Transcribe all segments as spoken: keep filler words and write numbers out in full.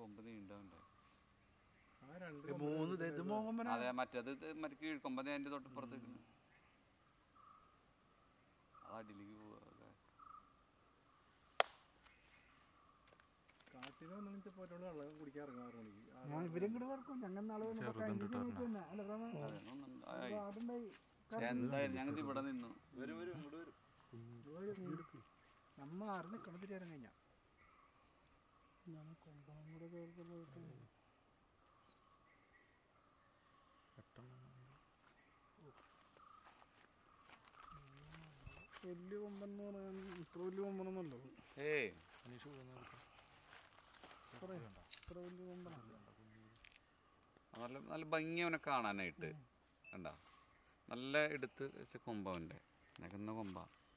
കൊമ്പ് നീണ്ടവൻ്റെ. അതെ, മറ്റേത് മറ്റേ കീഴ്ക്കൊമ്പത് അതിൻ്റെ തൊട്ടിപ്പുറത്ത് അത് അടിയിലേക്ക് പോവുക. എന്തായാലും ഞങ്ങൾ ഇവിടെ നിന്നു നമ്മ അറിഞ്ഞ് കിണത്തിട്ട് ഇറങ്ങി കഴിഞ്ഞാൽ വലിയ കൊമ്പെന്ന് പറയാൻ ഇത്ര വലിയ കൊമ്പനൊന്നുമല്ലോ. ഏയ് ഇത്ര വലിയ കൊമ്പനല്ല. നല്ല നല്ല ഭംഗി അവനെ കാണാനായിട്ട് കണ്ട, നല്ല എടുത്ത് വെച്ച കൊമ്പവൻ്റെ നകുന്ന കൊമ്പ.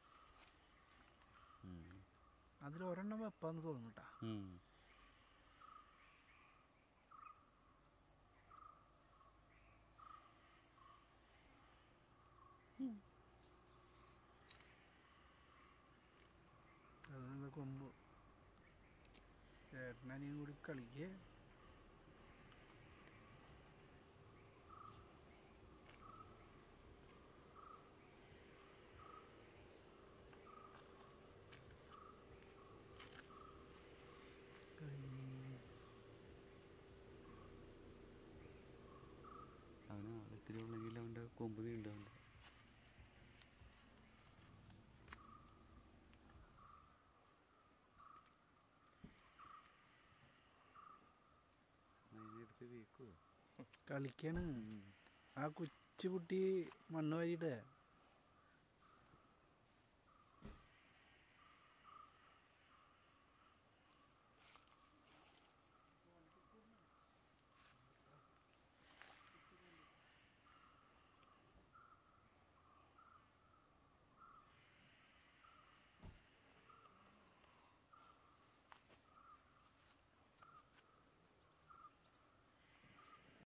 അതിൽ ഒരെണ്ണം വെപ്പാന്ന് തോന്നുട്ടാ. അതാണ് കൊമ്പ്. ചേട്ടനും കൂടി കളിക്കേ. അവന് ഇത്തിരി ഉള്ളെങ്കിൽ അവൻ്റെ കൊമ്പ് നീണ്ടവൻ്റെ. കളിക്കാണ്. ആ കൊച്ചു കുട്ടി മണ്ണ് വാരിയിട്ട്